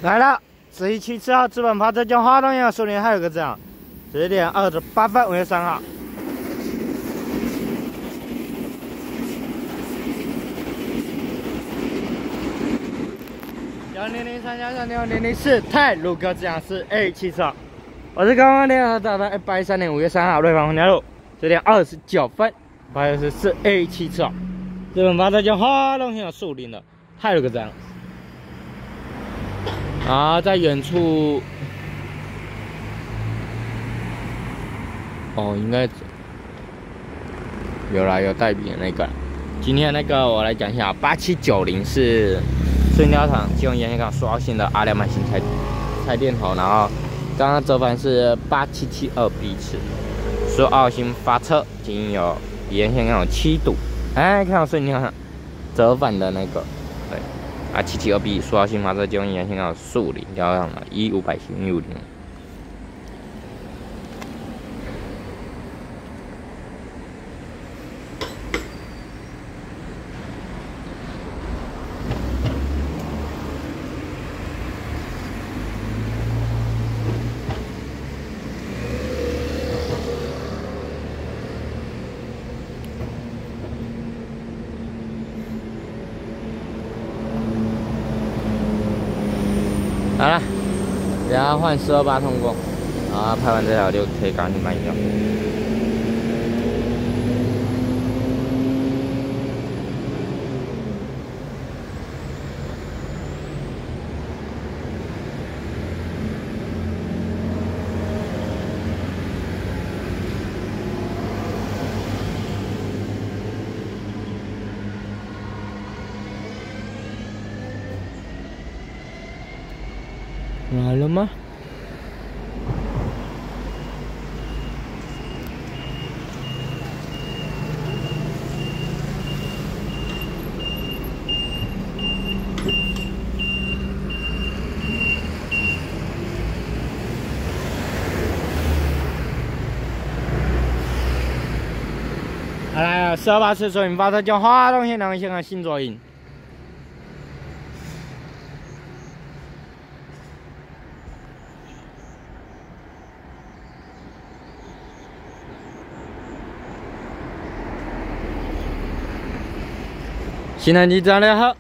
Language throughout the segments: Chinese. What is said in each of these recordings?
来了，1177号资本跑车将花东洋树林还有个这样，10点28分，5月3号。003+36004泰鲁格这样是 A 汽车，我是刚刚联合导的113年5月3号瑞芳红桥路10点29分，不好意思是 A 汽车，资本跑车将花东洋树林的泰鲁格这样。 啊，在远处，哦，应该有代笔的那个。今天那个我来讲一下，8790是顺调厂金融烟线杠刷新的阿联曼新菜电头，然后刚刚折返是8772B 次，说澳新发车，仅有烟线杠有7度，哎，看到顺调厂折返的那个，对。 772B 说澳新发车金融烟线杠树林加上了1500型150。 好了，等下换428通过，然后拍完这条就可以赶紧卖掉。来了吗？来了，428次收银发车将花东线2线杠新左营。 新能机战略号，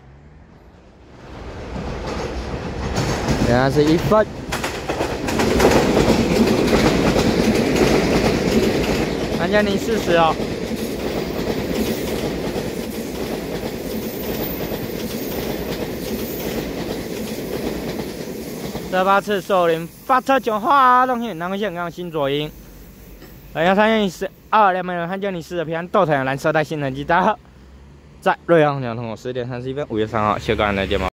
现在是1分。安嘉宁40哦。428次收林发车将花东线2线杠新左营。113122名安嘉宁40平安斗城蓝色带新能机大号。 在瑞阳红桥通过10点31分，5月3号，谢谢各位的节目。